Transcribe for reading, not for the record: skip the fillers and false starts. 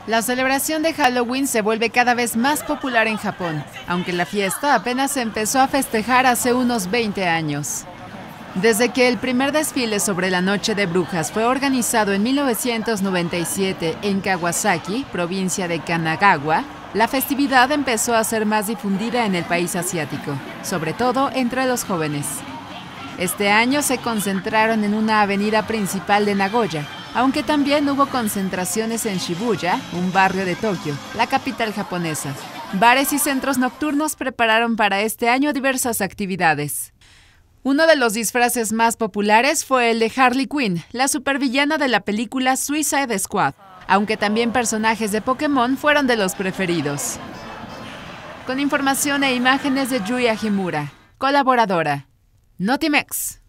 La celebración de Halloween se vuelve cada vez más popular en Japón, aunque la fiesta apenas se empezó a festejar hace unos 20 años. Desde que el primer desfile sobre la Noche de Brujas fue organizado en 1997 en Kawasaki, provincia de Kanagawa, la festividad empezó a ser más difundida en el país asiático, sobre todo entre los jóvenes. Este año se concentraron en una avenida principal de Nagoya, aunque también hubo concentraciones en Shibuya, un barrio de Tokio, la capital japonesa. Bares y centros nocturnos prepararon para este año diversas actividades. Uno de los disfraces más populares fue el de Harley Quinn, la supervillana de la película Suicide Squad, aunque también personajes de Pokémon fueron de los preferidos. Con información e imágenes de Yuya Himura, colaboradora, Notimex.